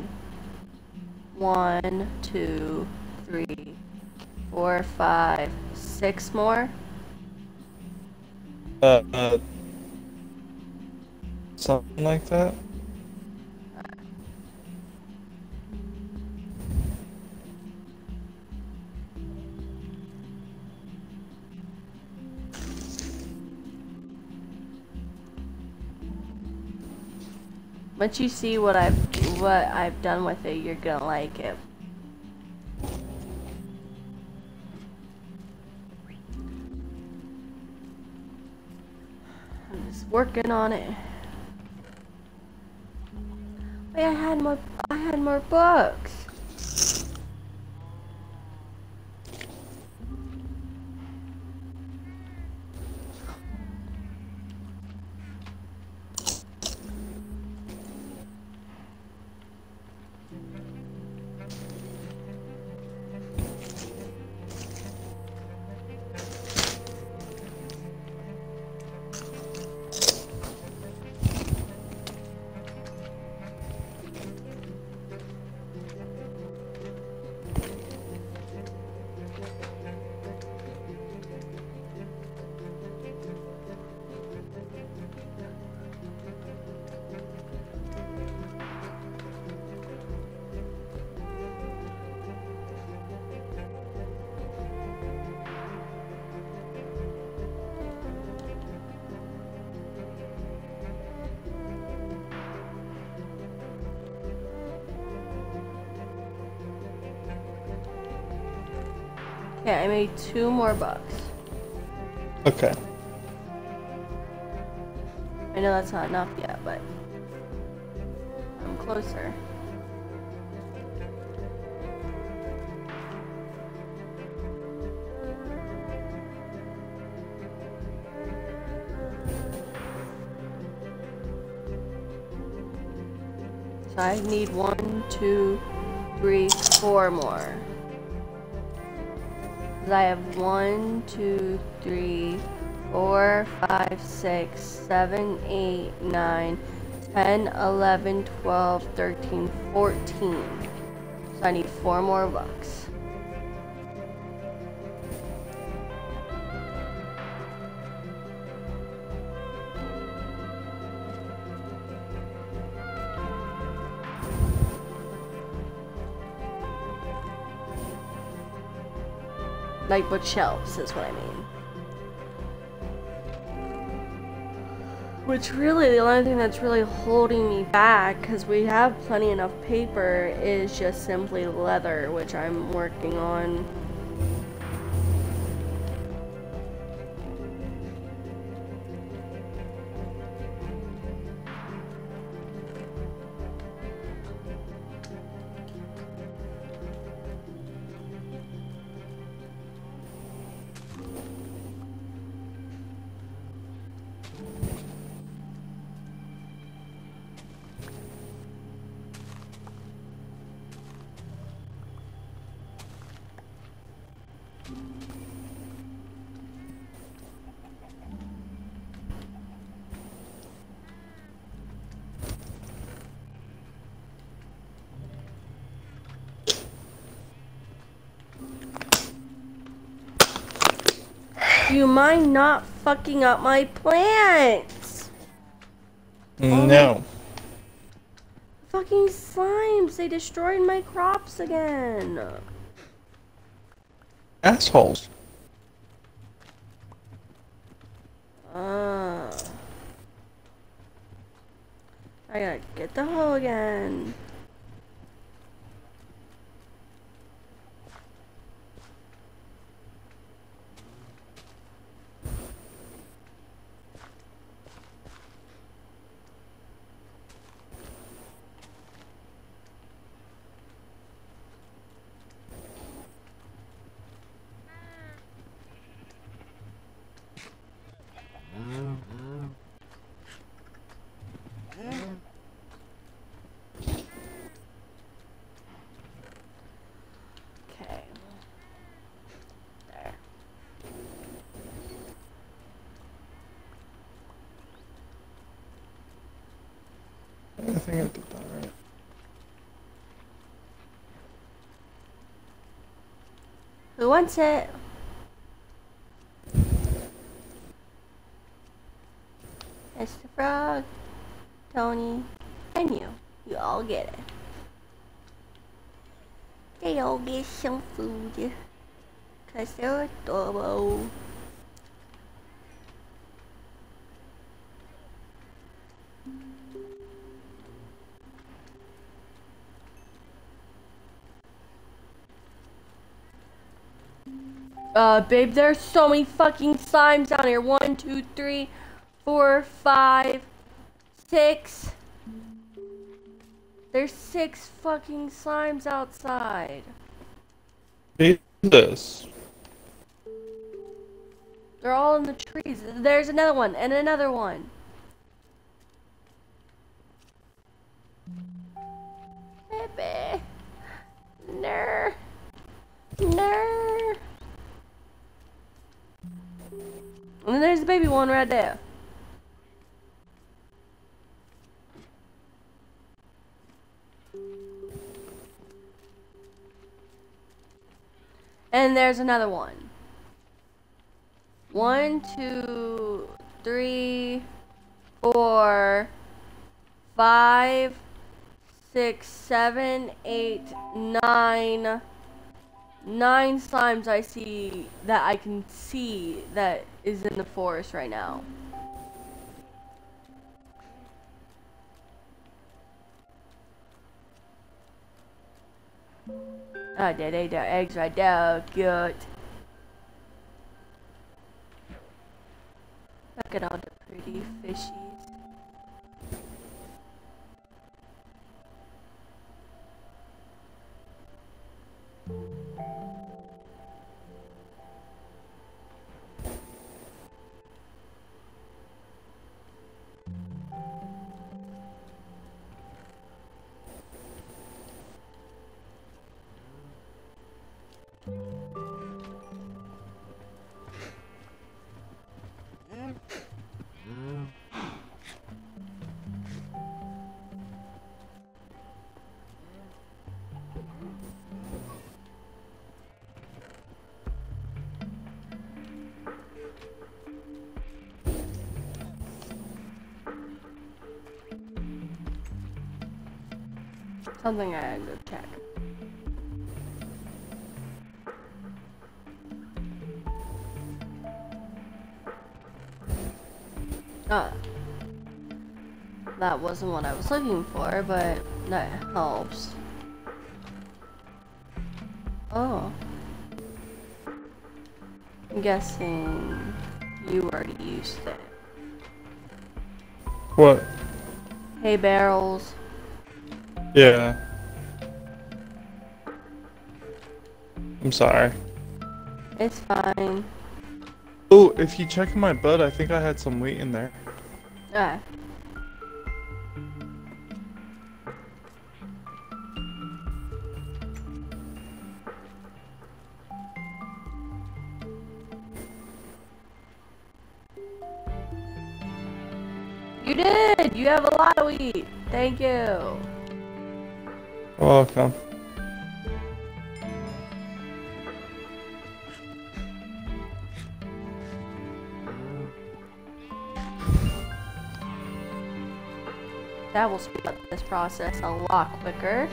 Speaker 1: one, two, three, four, five, six more.
Speaker 2: Uh, uh something like that.
Speaker 1: Once you see what I've what I've done with it, you're gonna like it. I'm just working on it. Wait, I had more. I had more books. Okay, I made two more bucks.
Speaker 2: Okay.
Speaker 1: I know that's not enough yet, but I'm closer. So I need one, two, three, four more. I have one, two, three, four, five, six, seven, eight, nine, ten, eleven, twelve, thirteen, fourteen. So I need four more bucks. Like with shelves is what I mean. Which really, the only thing that's really holding me back, because we have plenty enough paper, is just simply leather, which I'm working on. Do you mind not fucking up my plants?
Speaker 2: No.
Speaker 1: Oh, fucking slimes, they destroyed my crops again.
Speaker 2: Assholes.
Speaker 1: Uh, I gotta get the hoe again. Who wants it? Mister Frog, Tony, and you. You all get it. They all get some food. Cause they're adorable. Uh, babe, there's so many fucking slimes down here. One, two, three, four, five, six. There's six fucking slimes outside.
Speaker 2: Jesus.
Speaker 1: They're all in the trees. There's another one and another one. Baby. No. No. And then there's the baby one right there. And there's another one. One, two, three, four, five, six, seven, eight, nine. Nine slimes I see that I can see that is in the forest right now. Oh, there they are, eggs right there. Good. Look at all the pretty fishies. Something I had to check. Ah. That wasn't what I was looking for, but that helps. Oh. I'm guessing you already used it.
Speaker 2: What?
Speaker 1: Hay barrels.
Speaker 2: Yeah. I'm sorry.
Speaker 1: It's fine.
Speaker 2: Oh, if you check my butt, I think I had some wheat in there.
Speaker 1: Ah. You did! You have a lot of wheat! Thank you!
Speaker 2: You're welcome.
Speaker 1: That will speed up this process a lot quicker.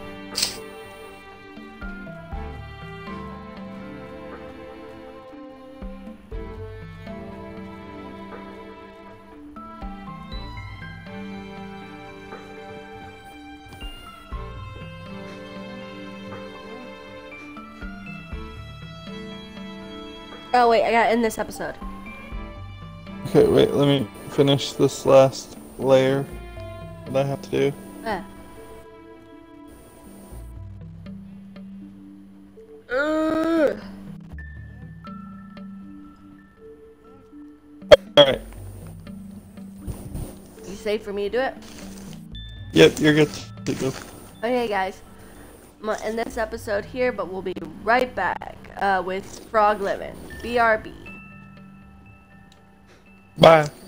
Speaker 1: Oh wait, I gotta end this episode.
Speaker 2: Okay, wait, let me finish this last layer that I have to do.
Speaker 1: Ah. Ugh.
Speaker 2: Alright.
Speaker 1: You safe for me to do it?
Speaker 2: Yep, you're good to go.
Speaker 1: Okay guys, I'm gonna end this episode here, but we'll be right back uh, with Frog Living. B R B.
Speaker 2: Bye.